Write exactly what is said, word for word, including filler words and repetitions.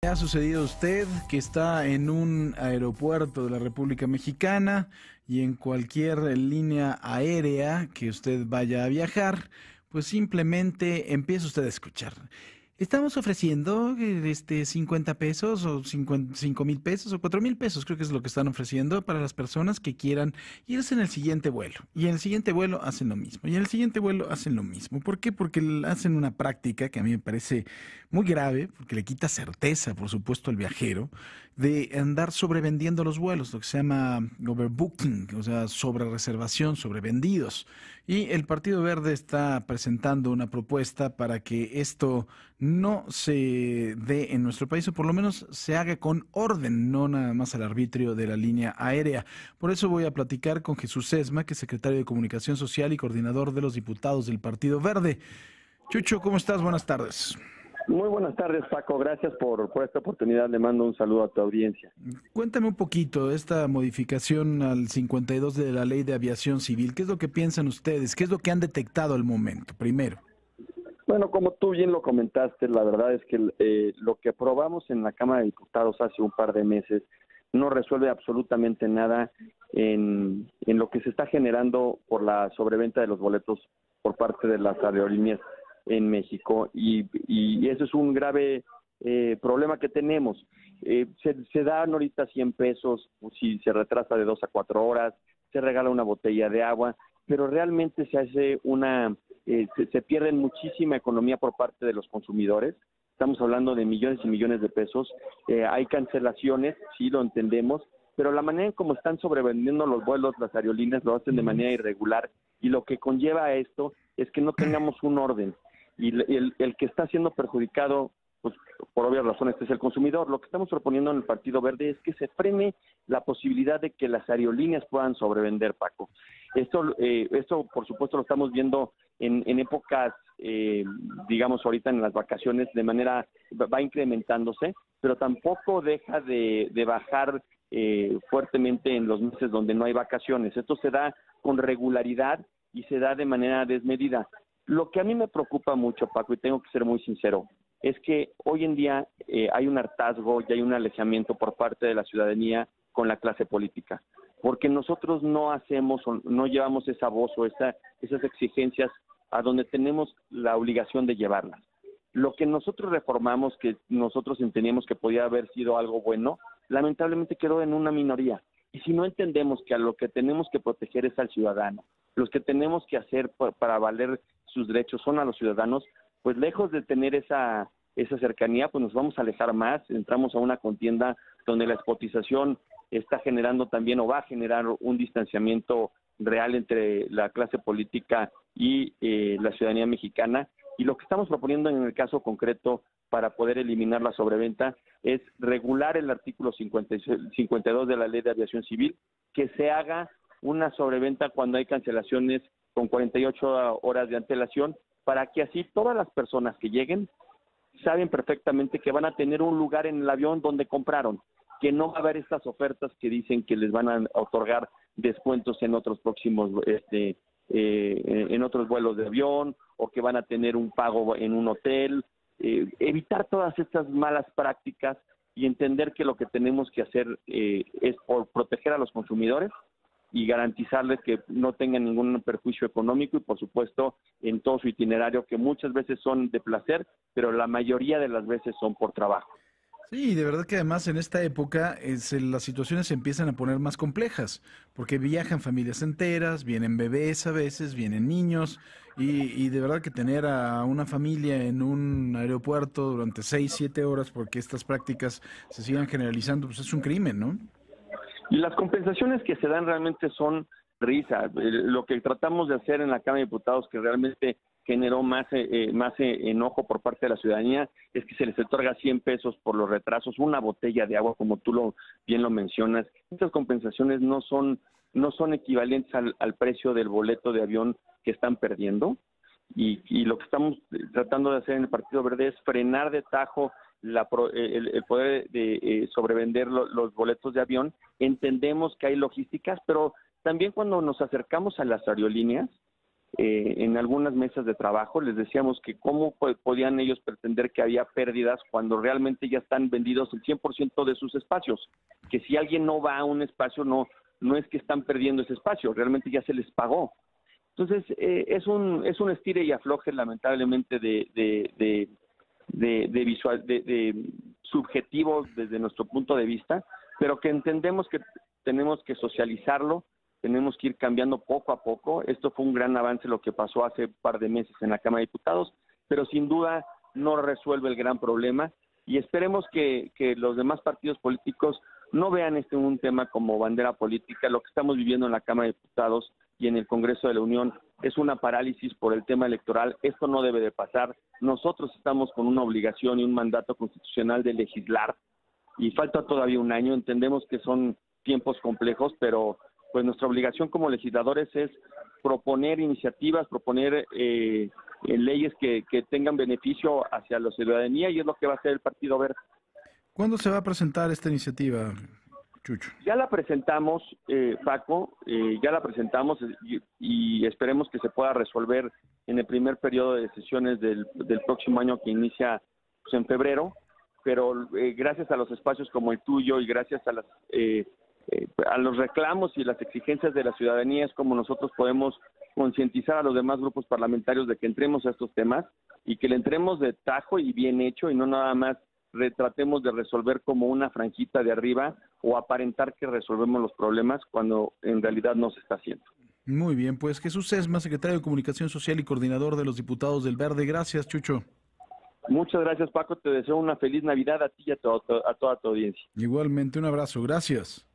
¿Ha sucedido a usted que está en un aeropuerto de la República Mexicana y en cualquier línea aérea que usted vaya a viajar, pues simplemente empieza usted a escuchar? Estamos ofreciendo eh, este cincuenta pesos o cinco mil pesos o cuatro mil pesos, creo que es lo que están ofreciendo para las personas que quieran irse en el siguiente vuelo. Y en el siguiente vuelo hacen lo mismo. Y en el siguiente vuelo hacen lo mismo. ¿Por qué? Porque hacen una práctica que a mí me parece muy grave, porque le quita certeza, por supuesto, al viajero, de andar sobrevendiendo los vuelos, lo que se llama overbooking, o sea, sobre reservación, sobrevendidos. Y el Partido Verde está presentando una propuesta para que esto no se dé en nuestro país, o por lo menos se haga con orden, no nada más al arbitrio de la línea aérea. Por eso voy a platicar con Jesús Sesma, que es secretario de Comunicación Social y coordinador de los diputados del Partido Verde. Chucho, ¿cómo estás? Buenas tardes. Muy buenas tardes, Paco. Gracias por, por esta oportunidad. Le mando un saludo a tu audiencia. Cuéntame un poquito esta modificación al cincuenta y dos de la Ley de Aviación Civil. ¿Qué es lo que piensan ustedes? ¿Qué es lo que han detectado al momento, primero? Bueno, como tú bien lo comentaste, la verdad es que eh, lo que aprobamos en la Cámara de Diputados hace un par de meses no resuelve absolutamente nada en, en lo que se está generando por la sobreventa de los boletos por parte de las aerolíneas en México, y, y eso es un grave eh, problema que tenemos. Eh, se, se dan ahorita cien pesos, si se retrasa de dos a cuatro horas, se regala una botella de agua, pero realmente se hace una, eh, se, se pierde muchísima economía por parte de los consumidores. Estamos hablando de millones y millones de pesos. Eh, hay cancelaciones, sí lo entendemos, pero la manera en cómo están sobrevendiendo los vuelos, las aerolíneas lo hacen de manera irregular, y lo que conlleva a esto es que no tengamos un orden. Y el, el que está siendo perjudicado, pues por obvias razones, es el consumidor. Lo que estamos proponiendo en el Partido Verde es que se frene la posibilidad de que las aerolíneas puedan sobrevender, Paco. Esto, eh, esto por supuesto, lo estamos viendo en, en épocas, eh, digamos, ahorita en las vacaciones, de manera, va incrementándose, pero tampoco deja de, de bajar eh, fuertemente en los meses donde no hay vacaciones. Esto se da con regularidad y se da de manera desmedida. Lo que a mí me preocupa mucho, Paco, y tengo que ser muy sincero, es que hoy en día eh, hay un hartazgo y hay un alejamiento por parte de la ciudadanía con la clase política, porque nosotros no hacemos, no llevamos esa voz o esa, esas exigencias a donde tenemos la obligación de llevarlas. Lo que nosotros reformamos, que nosotros entendíamos que podía haber sido algo bueno, lamentablemente quedó en una minoría. Y si no entendemos que a lo que tenemos que proteger es al ciudadano, los que tenemos que hacer para valer sus derechos son a los ciudadanos, pues lejos de tener esa esa cercanía, pues nos vamos a alejar más, entramos a una contienda donde la espotización está generando también o va a generar un distanciamiento real entre la clase política y eh, la ciudadanía mexicana. Y lo que estamos proponiendo en el caso concreto para poder eliminar la sobreventa es regular el artículo cincuenta y dos de la Ley de Aviación Civil, que se haga una sobreventa cuando hay cancelaciones con cuarenta y ocho horas de antelación, para que así todas las personas que lleguen saben perfectamente que van a tener un lugar en el avión donde compraron, que no va a haber estas ofertas que dicen que les van a otorgar descuentos en otros próximos, este, eh, en otros vuelos de avión, o que van a tener un pago en un hotel. Eh, evitar todas estas malas prácticas y entender que lo que tenemos que hacer eh, es por proteger a los consumidores y garantizarles que no tengan ningún perjuicio económico, y por supuesto en todo su itinerario, que muchas veces son de placer, pero la mayoría de las veces son por trabajo. Sí, de verdad que además en esta época es, eh, las situaciones se empiezan a poner más complejas, porque viajan familias enteras, vienen bebés a veces, vienen niños, y, y de verdad que tener a una familia en un aeropuerto durante seis, siete horas, porque estas prácticas se sigan generalizando, pues es un crimen, ¿no? Y las compensaciones que se dan realmente son risa. Lo que tratamos de hacer en la Cámara de Diputados, que realmente generó más eh, más eh, enojo por parte de la ciudadanía, es que se les otorga cien pesos por los retrasos, una botella de agua, como tú lo bien lo mencionas. Estas compensaciones no son no son equivalentes al, al precio del boleto de avión que están perdiendo, y, y lo que estamos tratando de hacer en el Partido Verde es frenar de tajo la, el, el poder de eh, sobrevender lo, los boletos de avión. Entendemos que hay logísticas, pero también cuando nos acercamos a las aerolíneas, eh, en algunas mesas de trabajo, les decíamos que cómo podían ellos pretender que había pérdidas cuando realmente ya están vendidos el cien por ciento de sus espacios, que si alguien no va a un espacio, no, no es que están perdiendo ese espacio, realmente ya se les pagó. Entonces, eh, es un es un estire y afloje, lamentablemente, de de de, de, de, visual, de, de subjetivo desde nuestro punto de vista, pero que entendemos que tenemos que socializarlo, tenemos que ir cambiando poco a poco. Esto fue un gran avance lo que pasó hace un par de meses en la Cámara de Diputados, pero sin duda no resuelve el gran problema, y esperemos que, que los demás partidos políticos no vean este un tema como bandera política. Lo que estamos viviendo en la Cámara de Diputados y en el Congreso de la Unión es una parálisis por el tema electoral. Esto no debe de pasar. Nosotros estamos con una obligación y un mandato constitucional de legislar, y falta todavía un año. Entendemos que son tiempos complejos, pero pues nuestra obligación como legisladores es proponer iniciativas, proponer eh, eh, leyes que, que tengan beneficio hacia la ciudadanía, y es lo que va a hacer el Partido Verde. ¿Cuándo se va a presentar esta iniciativa, Chucho? Ya la presentamos, eh, Paco, eh, ya la presentamos y, y esperemos que se pueda resolver en el primer periodo de sesiones del, del próximo año, que inicia pues, en febrero, pero eh, gracias a los espacios como el tuyo y gracias a las eh, eh, a los reclamos y las exigencias de la ciudadanía es como nosotros podemos concientizar a los demás grupos parlamentarios de que entremos a estos temas y que le entremos de tajo y bien hecho, y no nada más tratemos de resolver como una franjita de arriba o aparentar que resolvemos los problemas cuando en realidad no se está haciendo. Muy bien, pues Jesús Sesma, secretario de Comunicación Social y coordinador de los diputados del Verde. Gracias, Chucho. Muchas gracias, Paco. Te deseo una feliz Navidad a ti y a, to- a toda tu audiencia. Igualmente, un abrazo. Gracias.